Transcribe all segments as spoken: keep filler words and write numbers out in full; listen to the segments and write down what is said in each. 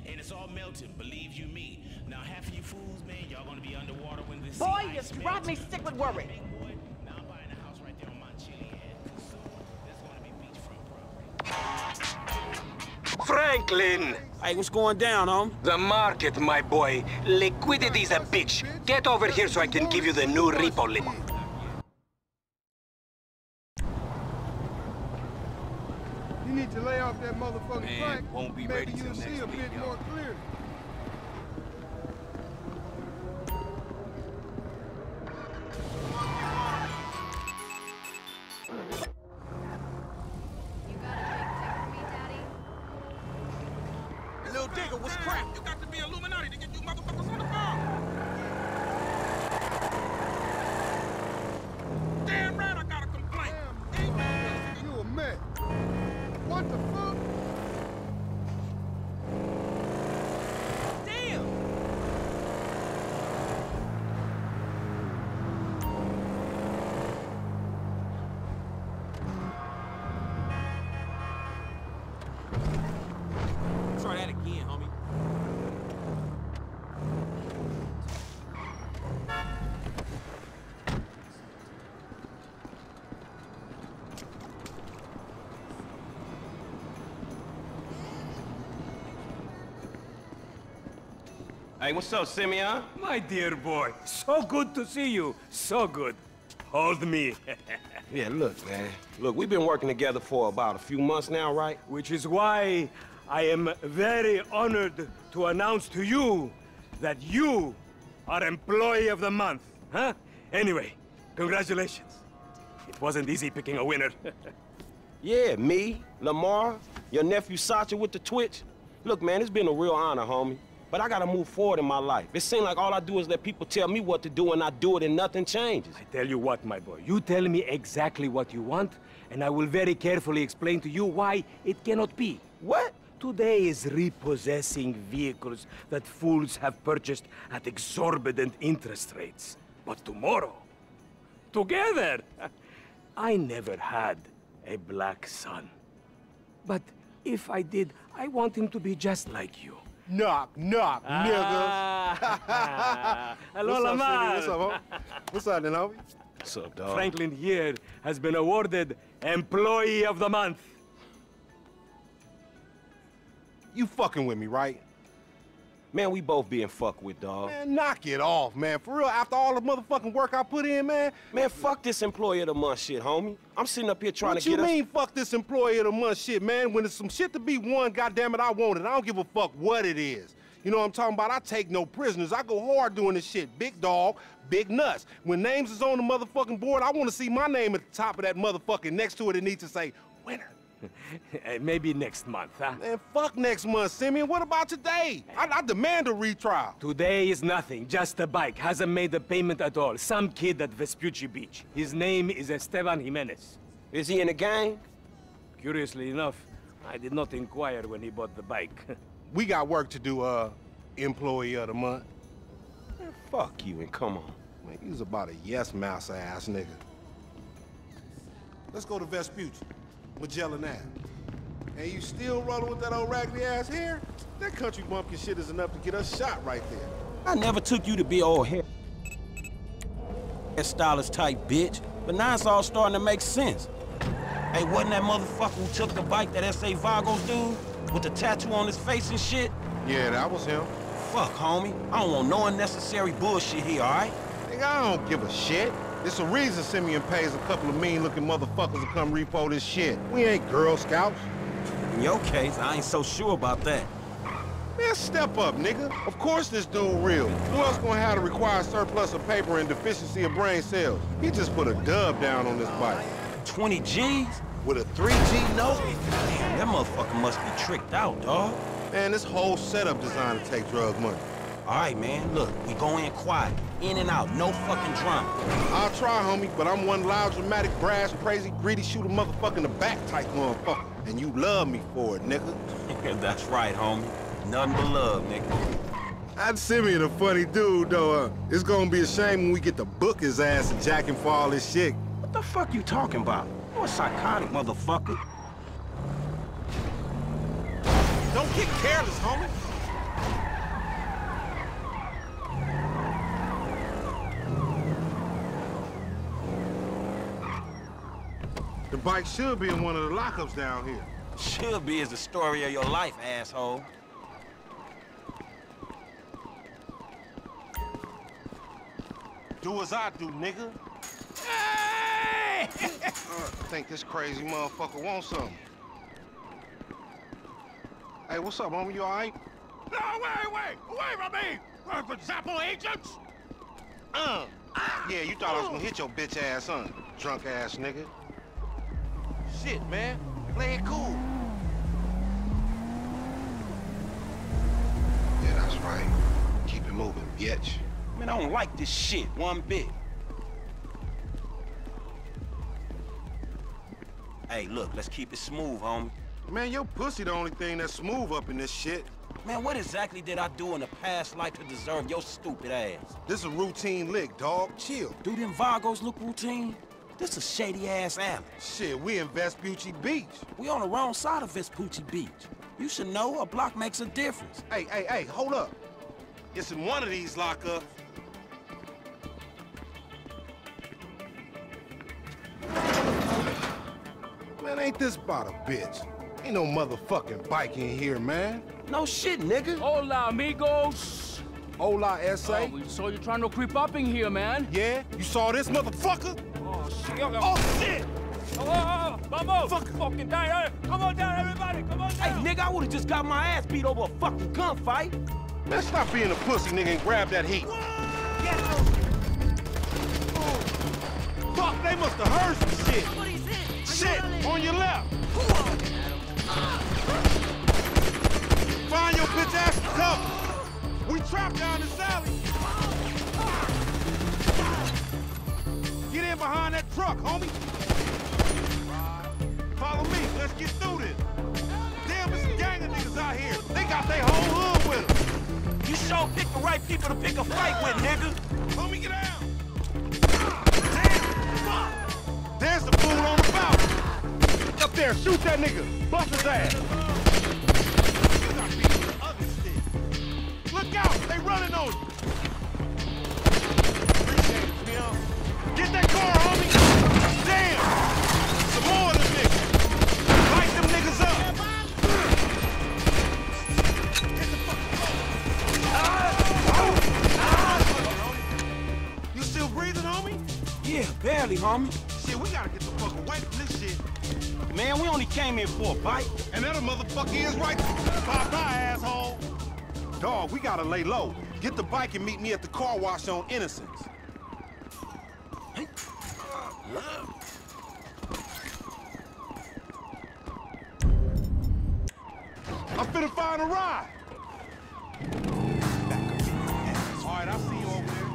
and it's all melting, believe you me. Now, half of you fools, man, y'all gonna be underwater when this Boy, sea you ice drive melts. me sick with worry. Big boy, now I'm buying a house right there on Mount Chiliad, 'cause soon there's gonna be beachfront property. Franklin! Hey, what's going down, home? The market, my boy. Liquidity's a bitch. Get over here so I can give you the new repo limit. You need to lay off that motherfucking Man, crack. won't be Maybe ready till you'll next see a week, bit y'all. more clearly. Little digger, what's crap? You got to be Illuminati to get you motherfuckers on the phone. Damn right I got a complaint. Damn, you a mess. What the fuck? Damn! Try that again, homie. Hey, what's up, Simeon? My dear boy, so good to see you. So good. Hold me. Yeah, look, man. Look, we've been working together for about a few months now, right? Which is why I am very honored to announce to you that you are Employee of the Month, huh? Anyway, congratulations. It wasn't easy picking a winner. Yeah, me, Lamar, your nephew Sacha with the Twitch. Look, man, it's been a real honor, homie. But I gotta move forward in my life. It seems like all I do is let people tell me what to do and I do it and nothing changes. I tell you what, my boy, you tell me exactly what you want, and I will very carefully explain to you why it cannot be. What? Today is repossessing vehicles that fools have purchased at exorbitant interest rates. But tomorrow, together, I never had a black son. But if I did, I want him to be just like you. Knock, knock, Ah. Hello, What's up, Lamar. What's up, homie? What's up, then, homie? What's up, dog? Franklin here has been awarded Employee of the Month. You fucking with me, right? Man, we both being fucked with, dog. Man, knock it off, man. For real, after all the motherfucking work I put in, man. Man, fuck this Employee of the Month shit, homie. I'm sitting up here trying What to you get mean, fuck this Employee of the Month shit, man? When there's some shit to be won, goddammit, I want it. I don't give a fuck what it is. You know what I'm talking about? I take no prisoners. I go hard doing this shit. Big dog, big nuts. When names is on the motherfucking board, I want to see my name at the top of that motherfucking next to it. It needs to say, winner. Uh, Maybe next month, huh? Man, fuck next month, Simeon. What about today? I, I demand a retrial. Today is nothing, just a bike. Hasn't made a payment at all. Some kid at Vespucci Beach. His name is Esteban Jimenez. Is he in the gang? Curiously enough, I did not inquire when he bought the bike. We got work to do, uh, Employee of the Month. Man, fuck you and come on. Man, you was about a yes mouse ass nigga. Let's go to Vespucci, Magellan Ave. And you still rolling with that old raggedy ass hair? That country bumpkin shit is enough to get us shot right there. I never took you to be old hair stylist type bitch, but now it's all starting to make sense. Hey, wasn't that motherfucker who took the bike that S A Vagos dude with the tattoo on his face and shit? Yeah, that was him. Fuck, homie. I don't want no unnecessary bullshit here, all right? Nigga, I don't give a shit. There's a reason Simeon pays a couple of mean-looking motherfuckers to come repo this shit. We ain't Girl Scouts. In your case, I ain't so sure about that. Man, step up, nigga. Of course this dude real. Who else gonna have the required surplus of paper and deficiency of brain cells? He just put a dub down on this bike. twenty G's? With a three G note? Damn, that motherfucker must be tricked out, dawg. Man, this whole setup designed to take drug money. All right, man, look, we go in quiet. In and out, no fucking drama. I'll try, homie, but I'm one loud, dramatic, brash, crazy, greedy, shoot a motherfucker in the back type motherfucker. And you love me for it, nigga. That's right, homie. Nothing but love, nigga. I'd Simeon a funny dude, though. Uh, it's gonna be a shame when we get to book his ass and jack him for all this shit. What the fuck you talking about? You a psychotic motherfucker. Don't get careless, homie. bike should be in one of the lockups down here. Should be is the story of your life, asshole. Do as I do, nigga. Hey! uh, I think this crazy motherfucker wants something. Hey, what's up, homie? You all right? No, wait, wait! Wait from me! Uh, for example, agents? Uh. Yeah, you thought I was gonna hit your bitch ass, huh? Drunk ass nigga. Shit, man. Play it cool. Yeah, that's right. Keep it moving, bitch. Man, I don't like this shit one bit. Hey, look, let's keep it smooth, homie. Man, your pussy the only thing that's smooth up in this shit. Man, what exactly did I do in a past life to deserve your stupid ass? This a routine lick, dog. Chill. Do them Vagos look routine? This a shady-ass alley. Shit, we in Vespucci Beach. We on the wrong side of Vespucci Beach. You should know a block makes a difference. Hey, hey, hey, hold up. It's in one of these lockups. Man, ain't this about a bitch? Ain't no motherfucking bike in here, man. No shit, nigga. Hola, amigos. Hola, S A. Oh, we saw you trying to creep up in here, man. Yeah? You saw this motherfucker? Oh, shit. Oh, shit! Oh, oh, oh, vamos! Fuck. Fucking down. Hey, come on down, everybody. Come on down. Hey, nigga, I would've just got my ass beat over a fucking gunfight. Man, stop being a pussy, nigga, and grab that heat. Fuck, they must have heard some shit. Shit, on your left. Find your bitch ass and cover. We trapped down this alley. Get in behind that truck, homie. Follow me, let's get through this. Damn, there's a gang of niggas out here. They got their whole hood with them. You sure picked the right people to pick a fight with, nigga. Homie, get down. Damn, fuck. There's the fool on the bounce. Up there, shoot that nigga. Bust his ass. You gotta be on the other stick. Look out, they running on you. Appreciate it, Tim. Get that car, homie. Damn. Some more of them niggas. Light them niggas up. Get the fuck. You still breathing, homie? Yeah, barely, homie. Shit, we gotta get the fuck away from this shit. Man, we only came in for a bite. And that a motherfucker is right. Bye-bye, asshole. Dog, we gotta lay low. Get the bike and meet me at the car wash on Innocence. I'm finna find a ride. All right, I'll see you over there.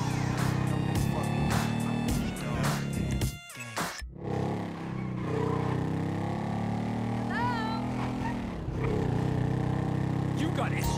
You got issues.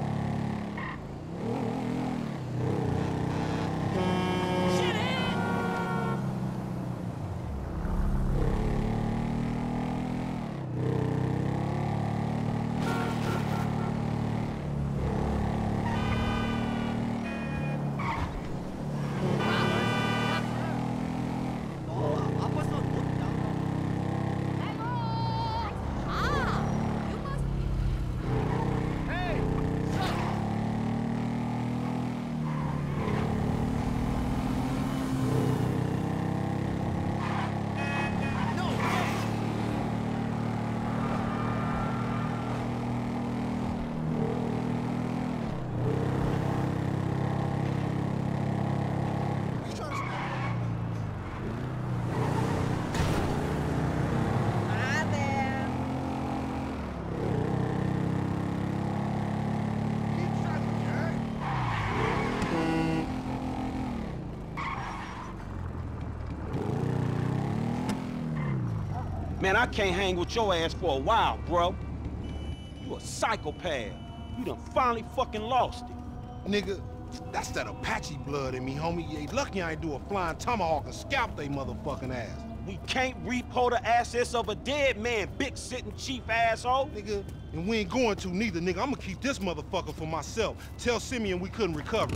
Man, I can't hang with your ass for a while, bro. You a psychopath. You done finally fucking lost it. Nigga, that's that Apache blood in me, homie. You lucky I ain't do a flying tomahawk and scalp they motherfucking ass. We can't repo the assets of a dead man, big sitting chief asshole. Nigga, and we ain't going to neither, nigga. I'm gonna keep this motherfucker for myself. Tell Simeon we couldn't recover.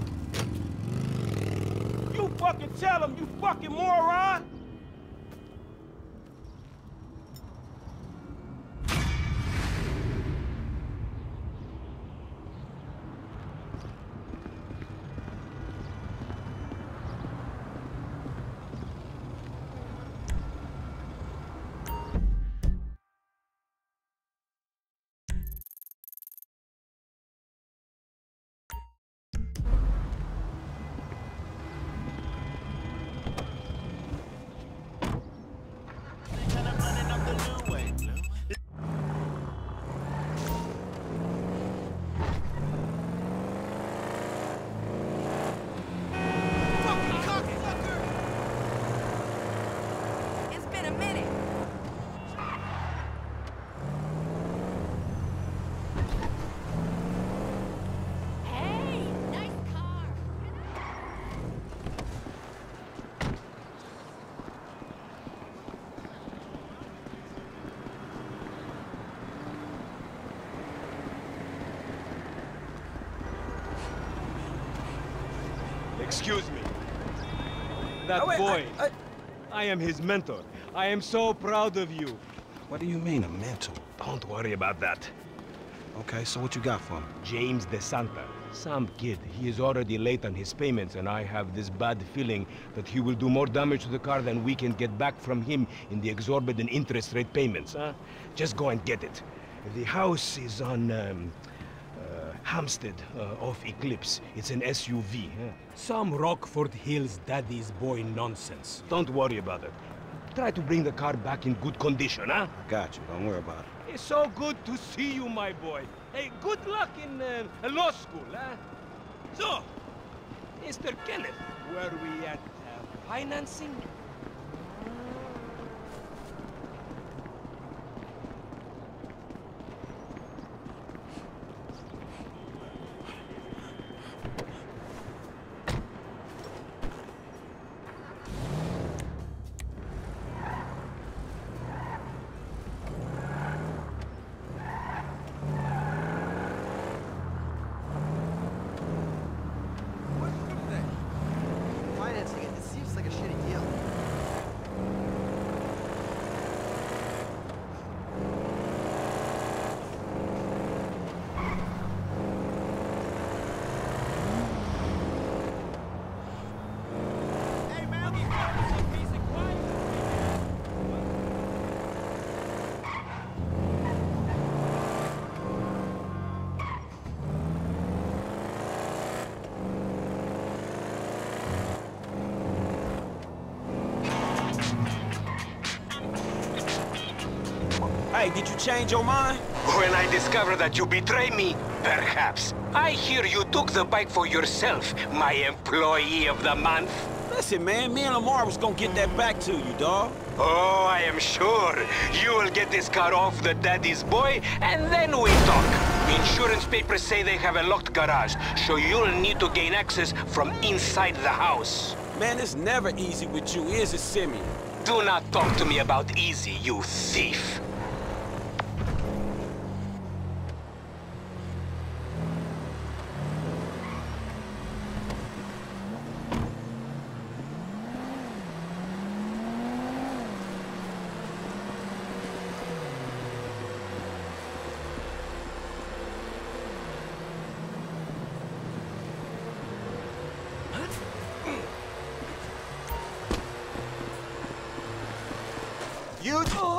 You fucking tell him, you fucking moron. Excuse me. That Oh, wait, boy, I, I... I am his mentor. I am so proud of you. What do you mean, a mentor? Don't worry about that. Okay, so what you got for me? James DeSanta. Some kid. He is already late on his payments, and I have this bad feeling that he will do more damage to the car than we can get back from him in the exorbitant interest rate payments, huh? Just go and get it. The house is on, um, uh, Hampstead, uh, off Eclipse. It's an S U V. Huh? Some Rockford Hills daddy's boy nonsense. Don't worry about it. Try to bring the car back in good condition, huh? Got you, don't worry about it. It's so good to see you, my boy. Hey, good luck in uh, law school, huh? So, Mister Kenneth, were we at uh, financing? Financing it, it seems like a shitty deal. Hey, man, we got some peace and quiet. Hey, did you change your mind? When I discover that you betray me, perhaps. I hear you took the bike for yourself, my employee of the month. Listen, man, me and Lamar was gonna get that back to you, dawg. Oh, I am sure. You will get this car off the daddy's boy, and then we talk. Insurance papers say they have a locked garage, so you'll need to gain access from inside the house. Man, it's never easy with you, is it, Simeon? Do not talk to me about easy, you thief. You...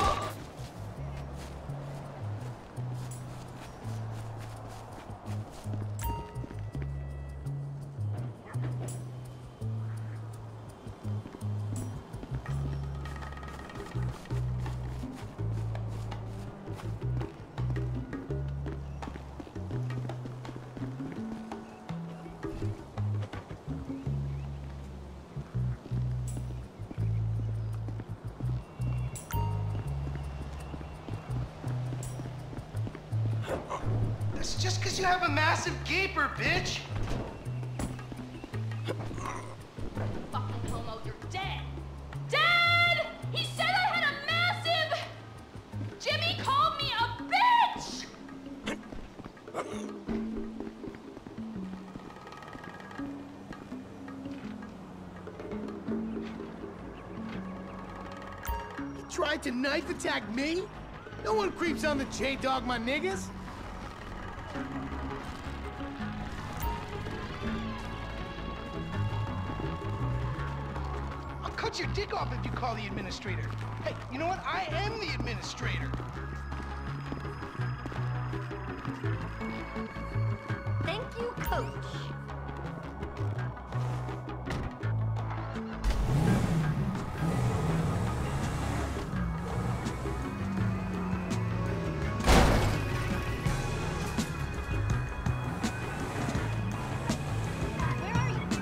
That's just because you have a massive gaper, bitch! Fucking homo, you're dead! Dad! He said I had a massive... Jimmy called me a bitch! You tried to knife attack me? No one creeps on the J-Dog, my niggas! I'll cut your dick off if you call the administrator. Hey, you know what? I am the administrator. Thank you, Coach. Where are you?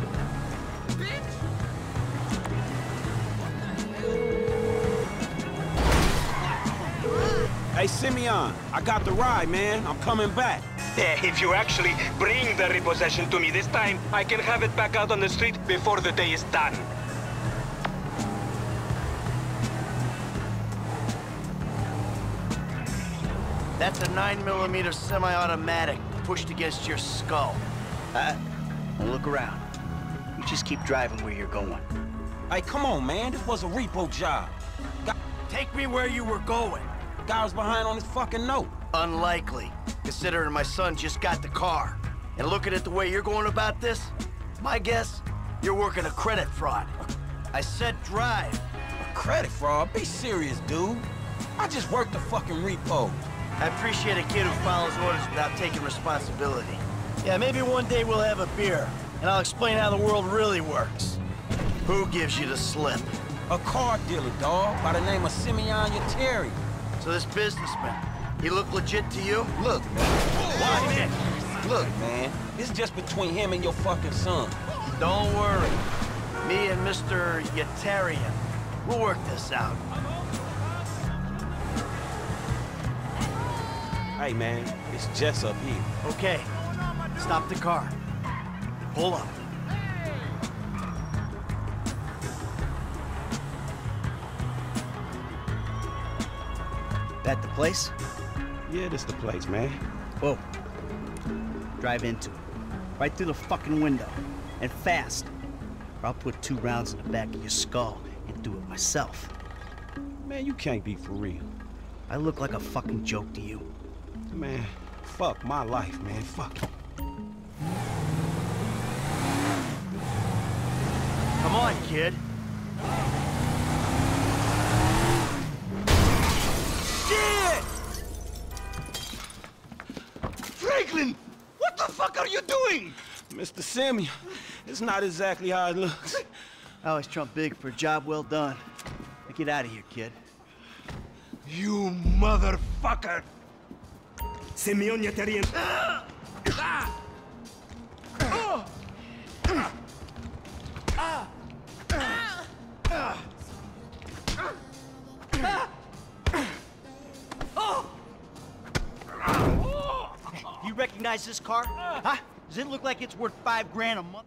Hey, Simeon, I got the ride, man. I'm coming back. Eh, If you actually bring the repossession to me this time, I can have it back out on the street before the day is done. That's a nine millimeter semi-automatic pushed against your skull. Uh, look around. You just keep driving where you're going. Hey, come on, man. This was a repo job. Guy, Take me where you were going. guy was behind on his fucking note. Unlikely, considering my son just got the car. And looking at the way you're going about this, my guess, you're working a credit fraud. I said drive. A credit fraud? Be serious, dude. I just worked the fucking repo. I appreciate a kid who follows orders without taking responsibility. Yeah, maybe one day we'll have a beer, and I'll explain how the world really works. Who gives you the slip? A car dealer, dawg, by the name of Simeon Yeteri. So this businessman, he look legit to you? Look, man. Why, man? Look, man. It's just between him and your fucking son. Don't worry. Me and Mister Yetarian, we'll work this out. Hey, man, it's Jess up here. Okay, stop the car. Pull up. That the place? Yeah, this the place, man. Whoa. Drive into it. Right through the fucking window. And fast. Or I'll put two rounds in the back of your skull and do it myself. Man, you can't be for real. I look like a fucking joke to you. Man, fuck my life, man. Fuck it. Come on, kid. Shit! Franklin! What the fuck are you doing? Mister Simeon, it's not exactly how it looks. I always trump big for a job well done. Now get out of here, kid. You motherfucker! Simeon Yetarian. You recognize this car? Huh? Does it look like it's worth five grand a month?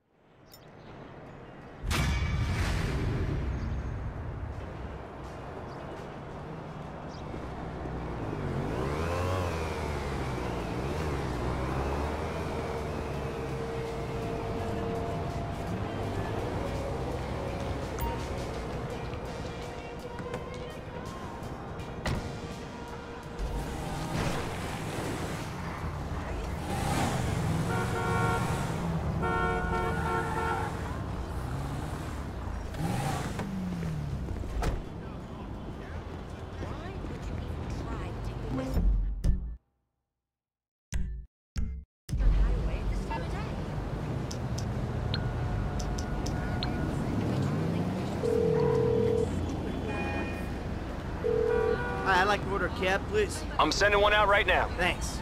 Hi, I'd like to order a cab, please. I'm sending one out right now. Thanks.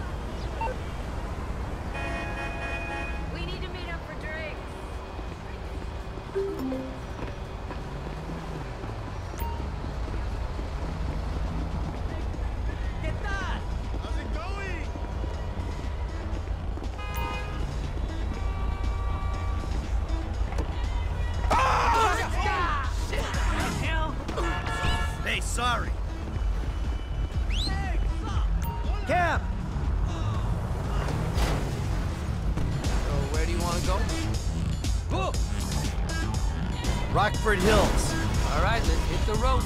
We need to meet up for drinks. How's it going? Hey, sorry. Cab! So where do you want to go? Whoa. Rockford Hills. All right, let's hit the road.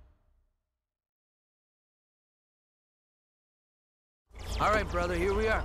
All right, brother, here we are.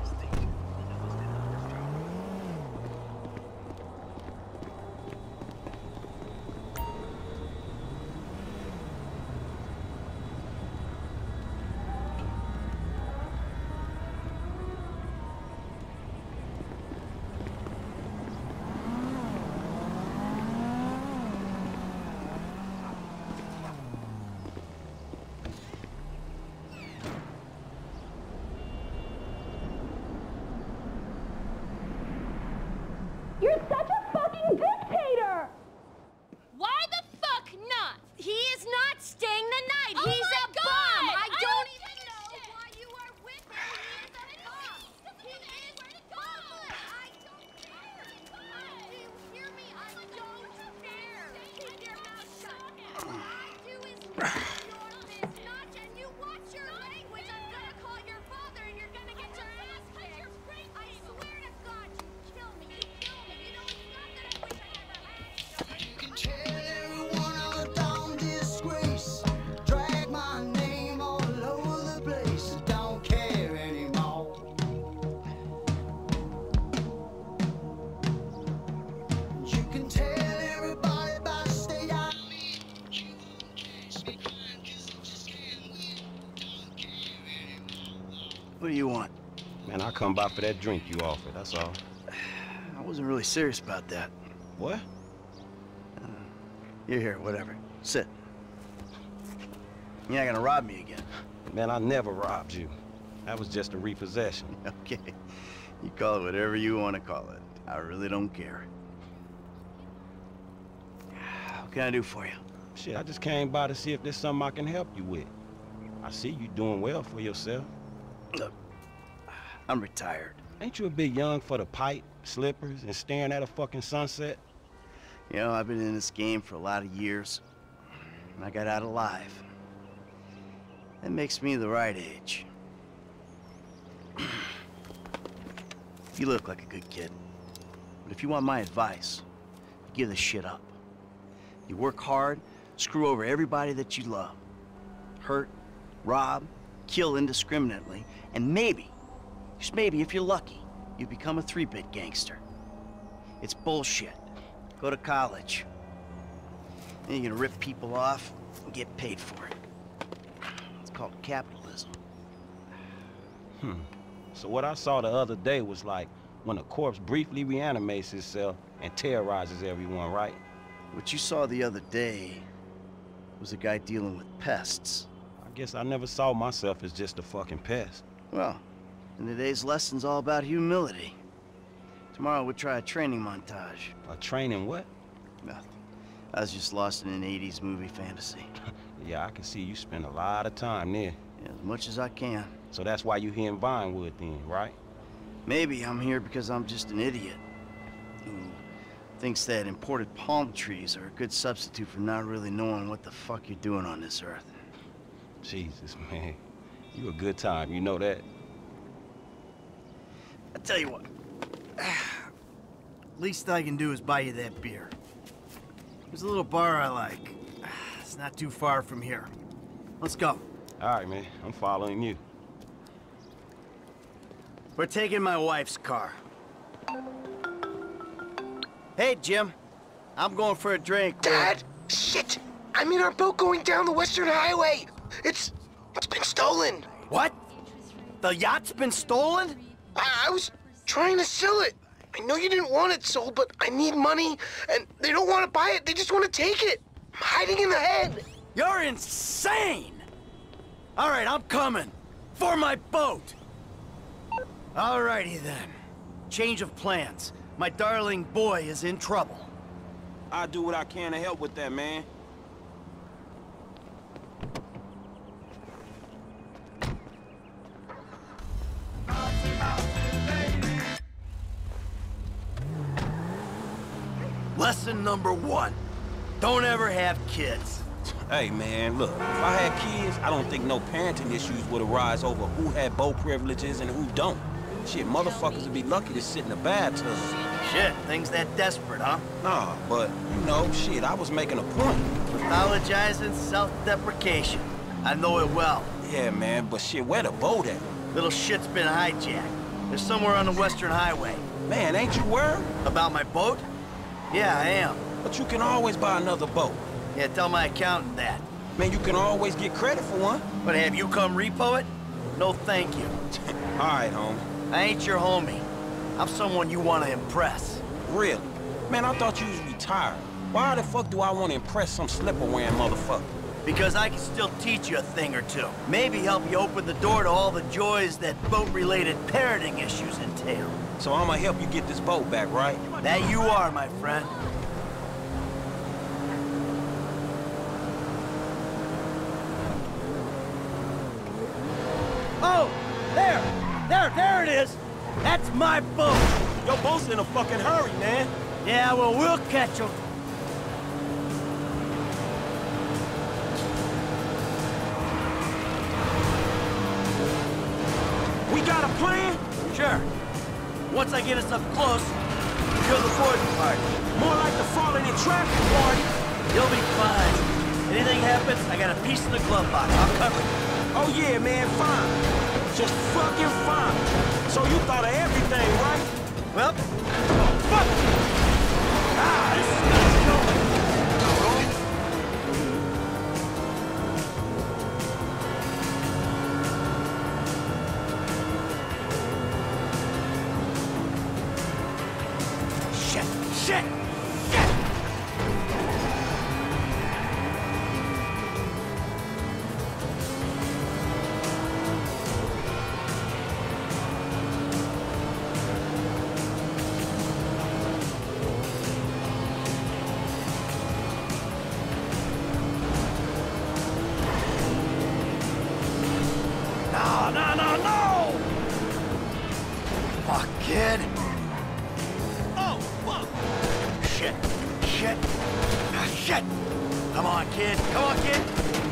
come by for that drink you offered, that's all. I wasn't really serious about that. What? Uh, you're here, whatever. Sit. You're not gonna rob me again. Man, I never robbed you. That was just a repossession. Okay. You call it whatever you want to call it. I really don't care. What can I do for you? Shit, I just came by to see if there's something I can help you with. I see you doing well for yourself. Look, I'm retired. Ain't you a bit young for the pipe, slippers, and staring at a fucking sunset? You know, I've been in this game for a lot of years, and I got out alive. That makes me the right age. You look like a good kid. But if you want my advice, you give this shit up. You work hard, screw over everybody that you love. Hurt, rob, kill indiscriminately, and maybe, just maybe if you're lucky, you become a three-bit gangster. It's bullshit. Go to college. Then you're gonna rip people off and get paid for it. It's called capitalism. Hmm. So what I saw the other day was like when a corpse briefly reanimates itself and terrorizes everyone, right? What you saw the other day was a guy dealing with pests. I guess I never saw myself as just a fucking pest. Well, and today's lesson's all about humility. Tomorrow we'll try a training montage. A training what? Nothing. I was just lost in an eighties movie fantasy. Yeah, I can see you spend a lot of time there. Yeah, as much as I can. So that's why you here in Vinewood then, right? Maybe I'm here because I'm just an idiot who thinks that imported palm trees are a good substitute for not really knowing what the fuck you're doing on this earth. Jesus, man. You a good time, you know that? I tell you what. Least I can do is buy you that beer. There's a little bar I like. It's not too far from here. Let's go. All right, man. I'm following you. We're taking my wife's car. Hey, Jim. I'm going for a drink. Dad! Shit! I'm in our boat going down the Western Highway! It's... it's been stolen! What? The yacht's been stolen? I, I was trying to sell it. I know you didn't want it sold, but I need money, and they don't want to buy it. They just want to take it. I'm hiding in the head. You're insane! All right, I'm coming. For my boat! Alrighty then. Change of plans. My darling boy is in trouble. I'll do what I can to help with that, man. Lesson number one. Don't ever have kids. Hey, man, look. If I had kids, I don't think no parenting issues would arise over who had boat privileges and who don't. Shit, motherfuckers would be lucky to sit in a bathtub. Shit, things that desperate, huh? Nah, but, you know, shit, I was making a point. Pathologizing self-deprecation. I know it well. Yeah, man, but shit, where the boat at? Little shit's been hijacked. They're somewhere on the Western Highway. Man, ain't you worried? About my boat? Yeah, I am. But you can always buy another boat. Yeah, tell my accountant that. Man, you can always get credit for one. But have you come repo it? No, thank you. All right, homie. I ain't your homie. I'm someone you want to impress. Really? Man, I thought you was retired. Why the fuck do I want to impress some slipper-wearing motherfucker? Because I can still teach you a thing or two. Maybe help you open the door to all the joys that boat-related parenting issues entail. So I'm gonna help you get this boat back, right? That you are, my friend. Oh! There! There, there it is! That's my boat! Your boat's in a fucking hurry, man. Yeah, well, we'll catch him. We got a plan? Sure. Once I get us up close, kill the boarding party. More like the falling in traffic party. You'll be fine. Anything happens, I got a piece in the glove box. I'll cover it. Oh yeah, man, fine. Just fucking fine. So you thought of everything, right? Well, fuck! Ah, this is gonna kill me. Shit! No, no, no, no! Fuck, kid. Oh, fuck! Shit, shit, ah, shit! Come on, kid, come on, kid!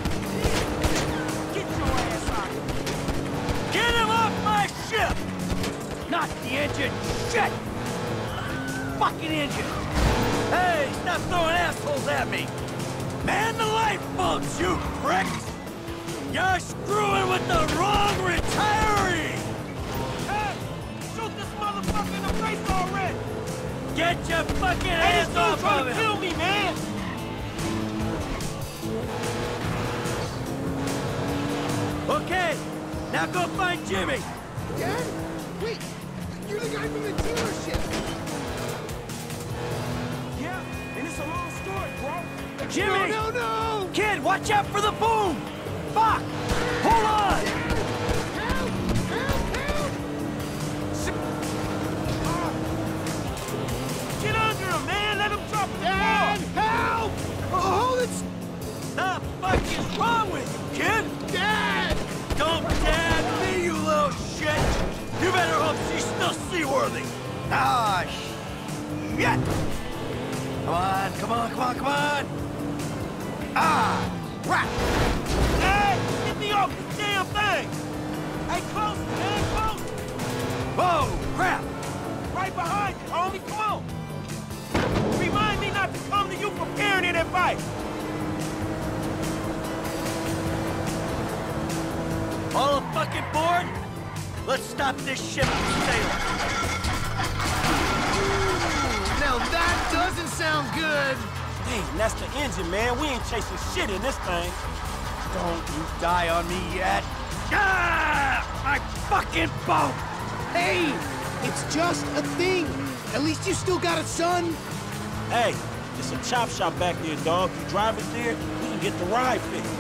Get your ass on! Get him off my ship! Not the engine, shit! Fucking engine! Hey, stop throwing assholes at me! Man the lifeboats, you pricks! You're screwing with the wrong retiree! Hey! Shoot this motherfucker in the face already! Get your fucking Hey, hands this dude off trying of to him! kill me, man! Okay, now go find Jimmy! Dad? Wait, you're the guy from the dealership. Yeah, and it's a long story, bro. Jimmy! No, no, no! Kid, watch out for the boom! Fuck! Hold on! Help! Help! Help! Get under him, man! Let him drop the Dad! ball! Help! Oh, that's... The fuck is wrong with you, kid? Dad! Don't dad me, you little shit! You better hope she's still seaworthy! Ah, shit! Come on, come on, come on, come on! Ah, crap! Hey, get me off this damn thing! Hey, close, man, close! Whoa, crap! Right behind you, homie, come on! Remind me not to come to you for parenting advice! All fucking board? Let's stop this ship from sailing. Now that doesn't sound good. Damn, that's the engine, man. We ain't chasing shit in this thing. Don't you die on me yet. Ah! My fucking boat! Hey, it's just a thing. At least you still got a son. Hey, it's a chop shop back there, dog. You drive it there, we can get the ride fixed.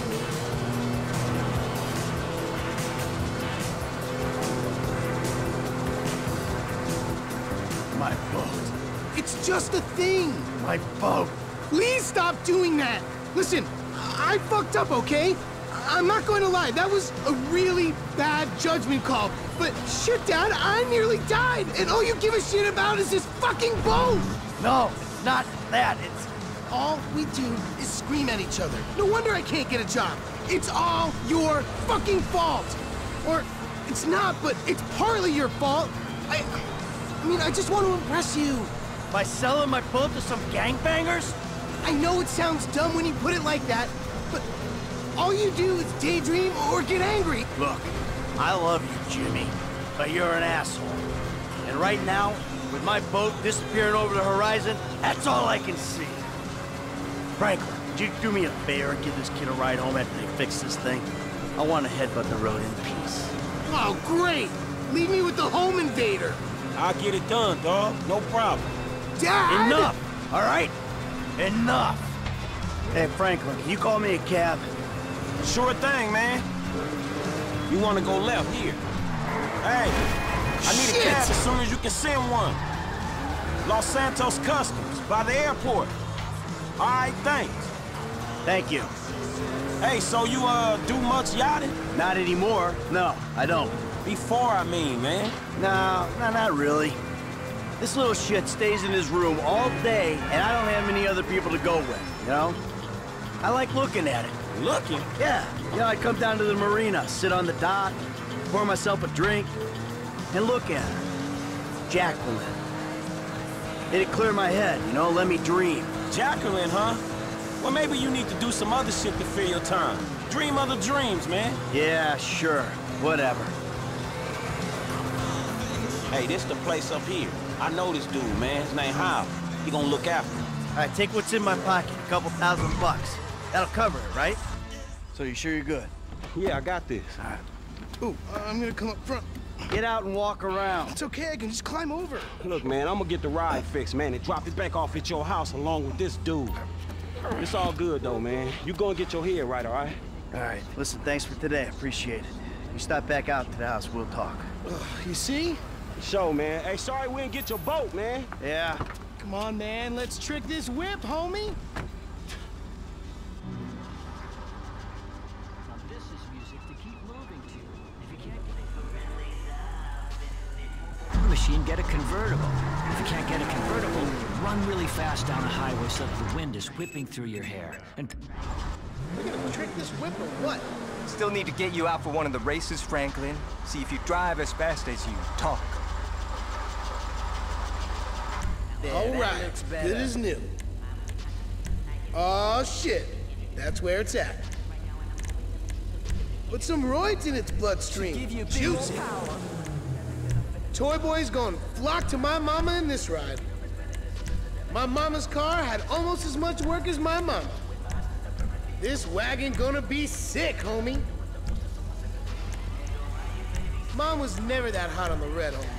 My boat. It's just a thing. My boat. Please stop doing that. Listen, I fucked up, okay? I'm not going to lie. That was a really bad judgment call. But shit, Dad, I nearly died. And all you give a shit about is this fucking boat. No, it's not that. It's... All we do is scream at each other. No wonder I can't get a job. It's all your fucking fault. Or it's not, but it's partly your fault. I... I mean, I just want to impress you. By selling my boat to some gangbangers? I know it sounds dumb when you put it like that, but all you do is daydream or get angry. Look, I love you, Jimmy, but you're an asshole. And right now, with my boat disappearing over the horizon, that's all I can see. Franklin, would you do me a favor and give this kid a ride home after they fix this thing? I want to headbutt the road in peace. Oh, great! Leave me with the home invader. I'll get it done, dog. No problem. Dad! Enough, all right? Enough. Hey, Franklin, can you call me a cab? Sure thing, man. You want to go left here. Hey, I need Shit. a cab as soon as you can send one. Los Santos Customs, by the airport. All right, thanks. Thank you. Hey, so you, uh, do much yachting? Not anymore. No, I don't. Before, I mean, man. No, no, not really. This little shit stays in his room all day, and I don't have any other people to go with, you know? I like looking at it. Looking? Yeah. You know, I come down to the marina, sit on the dock, pour myself a drink, and look at her. Jacqueline. It'd clear my head, you know, let me dream. Jacqueline, huh? Well, maybe you need to do some other shit to fill your time. Dream other dreams, man. Yeah, sure. Whatever. Hey, this the place up here. I know this dude, man. His name Hal. He gonna look after him. All right, take what's in my pocket. A couple thousand bucks. That'll cover it, right? So you sure you're good? Yeah, I got this. All right. Ooh, uh, I'm gonna come up front. Get out and walk around. It's okay, I can just climb over. Look, man, I'm gonna get the ride fixed, man, and drop it back off at your house along with this dude. It's all good, though, man. You go and get your head right, all right? All right, listen, thanks for today. Appreciate it. You stop back out to the house, we'll talk. Ugh, you see? Show, man. Hey, sorry we didn't get your boat, man. Yeah. Come on, man, let's trick this whip, homie. Machine, get a convertible. If you can't get a convertible, run really fast down a highway so that the wind is whipping through your hair. And We're gonna trick this whip or what? Still need to get you out for one of the races, Franklin. See if you drive as fast as you talk. All right, good as new. Oh shit, that's where it's at. Put some roids in its bloodstream. give you Juicy. power. Toy Boy's gonna flock to my mama in this ride. My mama's car had almost as much work as my mama. This wagon gonna be sick, homie. Mom was never that hot on the red, homie.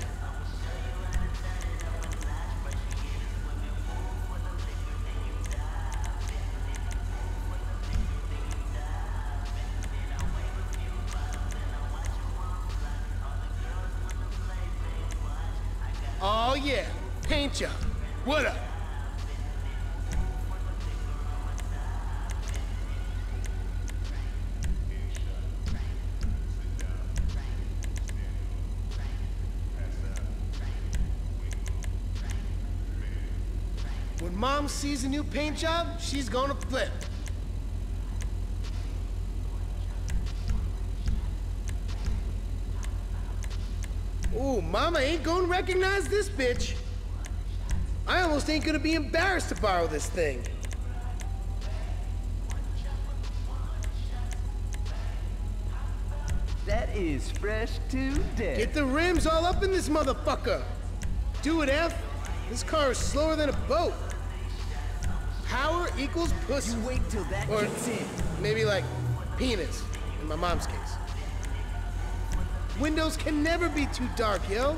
Oh yeah, paint job. What up? When Mom sees a new paint job, she's gonna flip. Ooh, Mama ain't gonna recognize this bitch. I almost ain't gonna be embarrassed to borrow this thing. That is fresh to death. Get the rims all up in this motherfucker. Do it, F. This car is slower than a boat. Power equals pussy. You wait till that Or kicks in. maybe like penis, in my mom's case. Windows can never be too dark, yo.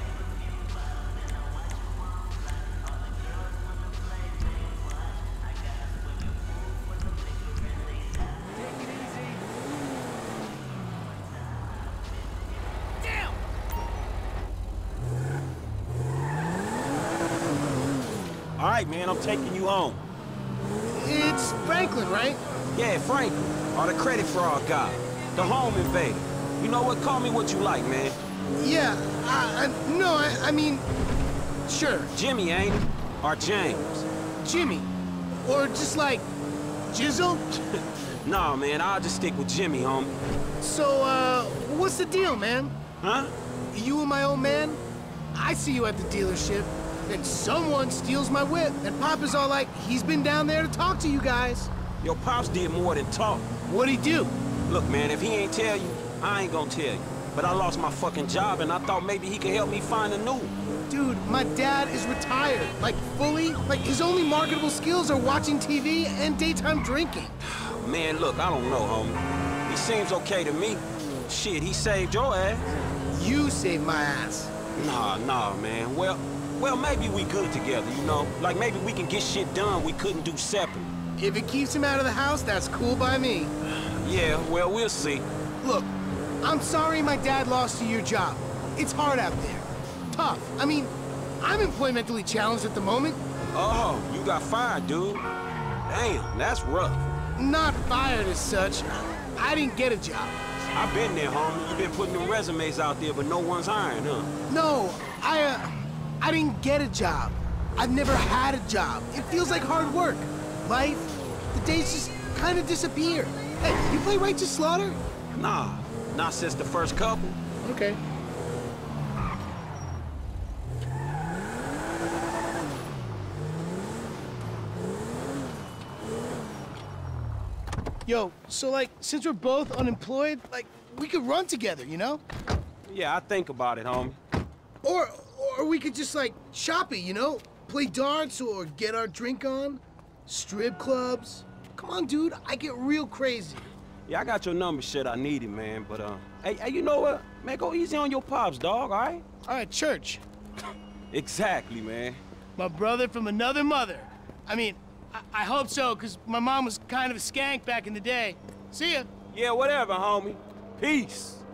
All right, man, I'm taking you home. It's Franklin, right? Yeah, Franklin, or the credit fraud guy, the home invader. You know what? Call me what you like, man. Yeah, I, I, no, I, I mean, sure. Jimmy, ain't it? Or James? Jimmy. Or just like, Jizzle? Nah, man, I'll just stick with Jimmy, homie. So, uh, what's the deal, man? Huh? You and my old man? I see you at the dealership, and someone steals my whip, and Papa's all like, he's been down there to talk to you guys. Your pops did more than talk. What'd he do? Look, man, if he ain't tell you, I ain't gonna tell you. But I lost my fucking job, and I thought maybe he could help me find a new one. Dude, my dad is retired. Like, fully. Like, his only marketable skills are watching T V and daytime drinking. Man, look, I don't know, homie. He seems okay to me. Shit, he saved your ass. You saved my ass. Nah, nah, man. Well, well, maybe we good together, you know? Like, maybe we can get shit done we couldn't do separate. If it keeps him out of the house, that's cool by me. Yeah, well, we'll see. Look, I'm sorry my dad lost you your job. It's hard out there. Tough. I mean, I'm employmentally challenged at the moment. Oh, you got fired, dude. Damn, that's rough. Not fired as such. I didn't get a job. I've been there, homie. You've been putting the resumes out there, but no one's hiring, huh? No, I, uh, I didn't get a job. I've never had a job. It feels like hard work. Life, the days just kind of disappear. Hey, you play Righteous Slaughter? Nah, not since the first couple. Okay. Yo, so like, since we're both unemployed, like, we could run together, you know? Yeah, I think about it, homie. Or, or we could just like, shop it, you know? Play darts or get our drink on. Strip clubs. Come on, dude, I get real crazy. Yeah, I got your number, shit I needed, man. But, uh, hey, hey, you know what? Man, go easy on your pops, dog, all right? All right, church. Exactly, man. My brother from another mother. I mean, I, I hope so, because my mom was kind of a skank back in the day. See ya. Yeah, whatever, homie. Peace.